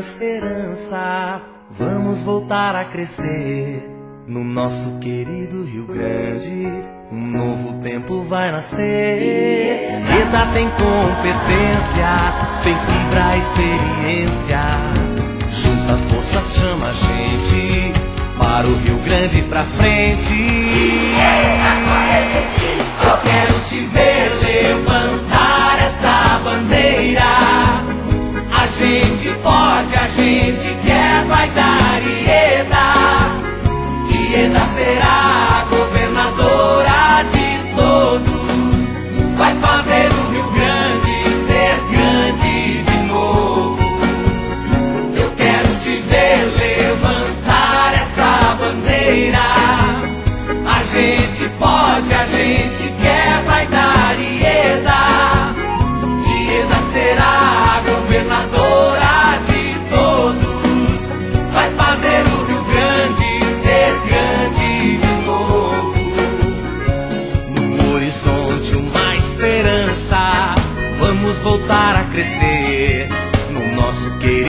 esperança. Vamos voltar a crescer no nosso querido Rio Grande. Um novo tempo vai nascer. ETA tem competência, tem fibra, experiência. Junta forças, chama a gente para o Rio Grande pra frente. Eu quero te ver levantar essa bandeira. A gente pode, a gente quer, vai dar ETA. ETA será a governadora de todos. Vai fazer o Rio Grande ser grande de novo. Eu quero te ver levantar essa bandeira. A gente pode, a gente quer, vai dar ETA. ETA será a governadora de todos. Vai fazer o Rio Grande ser grande de novo. No horizonte uma esperança. Vamos voltar a crescer no nosso querido